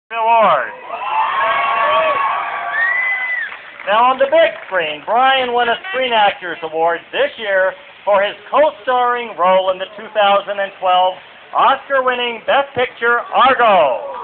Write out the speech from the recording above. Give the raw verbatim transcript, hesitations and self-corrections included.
Award. Now on the big screen, Brian won a Screen Actors Award this year for his co-starring role in the two thousand twelve Oscar-winning Best Picture Argo.